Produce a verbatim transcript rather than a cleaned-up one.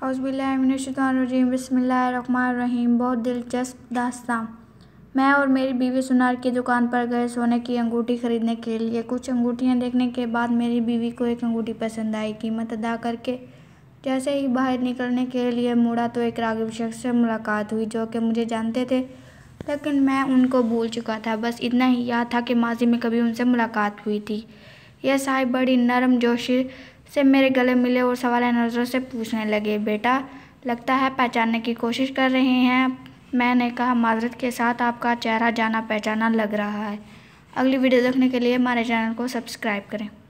औज़ुबिल्लाहिमिनश्शैतानिर्रजीम बिस्मिल्लाहिर्रहमानिर्रहीम। बहुत दिलचस्प दास्तां। मैं और मेरी बीवी सुनार की दुकान पर गए सोने की अंगूठी खरीदने के लिए। कुछ अंगूठियां देखने के बाद मेरी बीवी को एक अंगूठी पसंद आई। कीमत अदा करके जैसे ही बाहर निकलने के लिए मुड़ा तो एक राग़िब शख्स से मुलाकात हुई जो कि मुझे जानते थे, लेकिन मैं उनको भूल चुका था। बस इतना ही याद था कि माजी में कभी उनसे मुलाकात हुई थी। यह साहिब बड़ी नरम जोशी से मेरे गले मिले और सवाल नज़रों से पूछने लगे, बेटा लगता है पहचानने की कोशिश कर रहे हैं। मैंने कहा, माजरत के साथ, आपका चेहरा जाना पहचाना लग रहा है। अगली वीडियो देखने के लिए हमारे चैनल को सब्सक्राइब करें।